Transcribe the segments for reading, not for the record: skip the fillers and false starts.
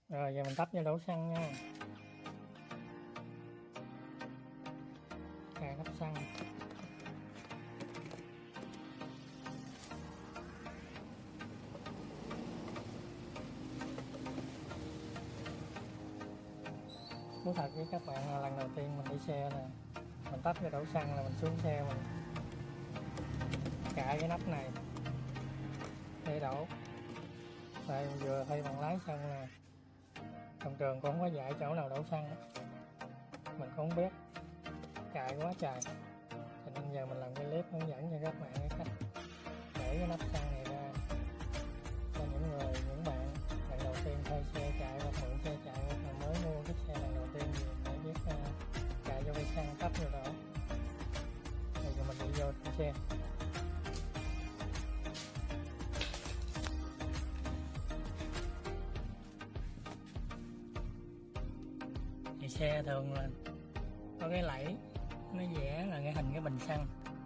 Rồi giờ mình tấp vô đổ xăng nha. Cài nắp xăng. Thú thật với các bạn là lần đầu tiên mình đi xe nè, mình tấp vô đổ xăng là mình xuống xe mình cài cái nắp này để đổ. Đây vừa thay bằng lái xong nè, trong trường cũng không có dạy chỗ nào đổ xăng, mình cũng không biết, cài quá trời, cho nên giờ mình làm cái clip hướng dẫn cho các bạn cái cách để cái nắp xăng này ra cho những bạn lần đầu tiên thuê xe chạy hoặc mượn xe chạy hoặc là mới mua cái xe lần đầu tiên thì phải biết cài vô cái xăng tấp vô đổ. Bây giờ mình đi vô trong xe. Thì xe thường là có cái lẫy nó vẽ là cái hình cái bình xăng,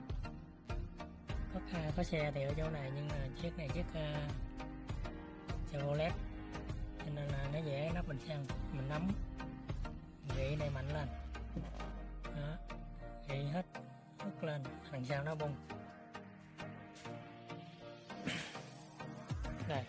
có xe thì ở chỗ này nhưng mà chiếc này chiếc Chevrolet cho nên là nó vẽ nắp bình xăng. Mình nắm gậy này mạnh lên đó, gậy hết hút lên đằng sau nó bung. Đây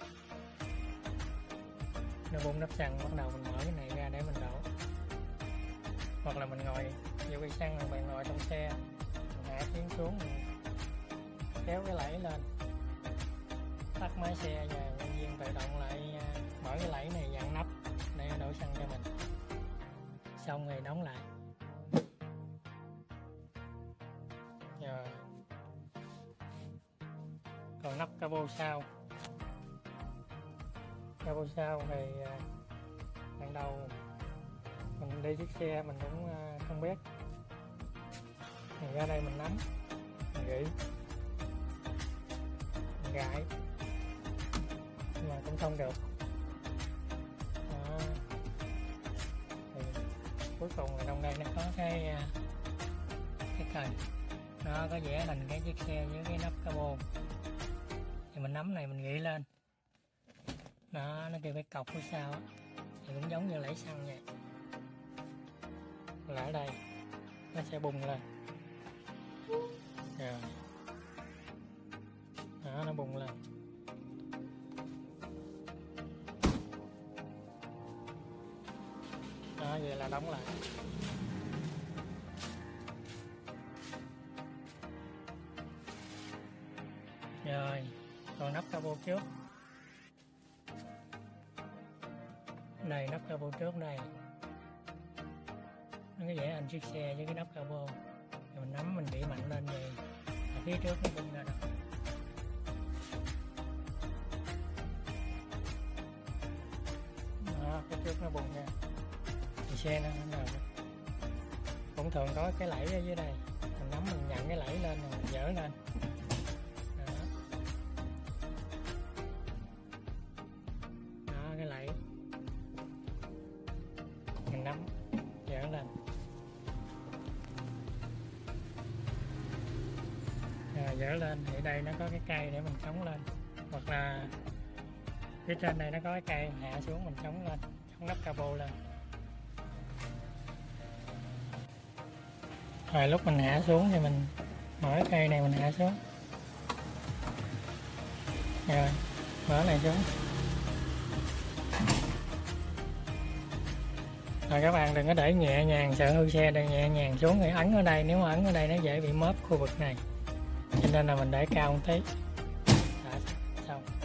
nó bung nắp xăng, bắt đầu mình mở cái này ra để mình đổ, hoặc là mình ngồi vô cái xăng rồi bạn ngồi trong xe, mình hạ tiếng xuống, mình kéo cái lẫy lên, tắt máy xe và nhân viên tự động lại mở cái lẫy này dặn nắp để đổ xăng cho mình, xong rồi đóng lại. Rồi còn nắp cabo sau thì ban đầu mình đi chiếc xe mình cũng không biết, thì ra đây mình nắm, mình gỉ, mình gãi nhưng mà cũng không được đó. Thì cuối cùng là trong đây nó có cái cần nó có vẽ hình cái chiếc xe với cái nắp cabo, thì mình nắm này mình gỉ lên đó, nó kêu phải cọc phía sau á, thì cũng giống như lẫy xăng vậy, là ở đây nó sẽ bung lên rồi đó, nó bung lên đó, vậy là đóng lại. Rồi còn nắp cabo trước đây, nắp cabo trước đây nó có vẽ hình chiếc xe với cái nắp cabo, rồi mình nắm mình gỉ mạnh lên vậy ở phía trước nó bung ra rồi. Đó, phía trước nó bung ra thì xe nó nào cũng thường có cái lẫy ở dưới đây, mình nắm mình nhận cái lẫy lên rồi mình dỡ lên đó. Đó cái lẫy mình nắm dỡ lên rồi, dỡ lên thì đây nó có cái cây để mình chống lên, hoặc là phía trên đây nó có cái cây hạ xuống mình chống lên, chống nắp cabo lên. Rồi lúc mình hạ xuống thì mình mở cái cây này mình hạ xuống, rồi mở này xuống. Rồi các bạn đừng có để nhẹ nhàng, sợ hư xe, để nhẹ nhàng xuống thì ấn ở đây, nếu mà ấn ở đây nó dễ bị móp khu vực này, cho nên là mình để cao một tí. Đó, xong.